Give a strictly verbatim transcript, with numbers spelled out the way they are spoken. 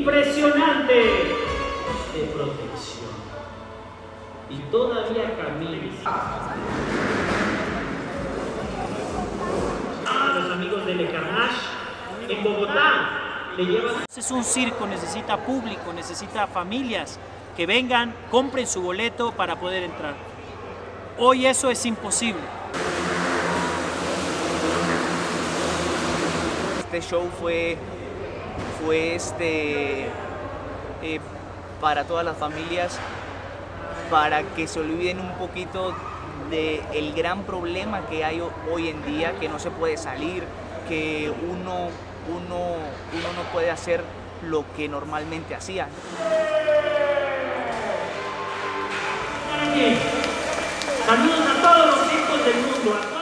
impresionante de protección. Y todavía camina. A los amigos de Le Carnage en Bogotá le llevan. Es un circo, necesita público, necesita familias que vengan, compren su boleto para poder entrar. Hoy eso es imposible. Este show fue, fue este, eh, para todas las familias, para que se olviden un poquito del gran problema que hay hoy en día, que no se puede salir, que uno, uno, uno no puede hacer lo que normalmente hacía. Saludos a todos los circos del mundo.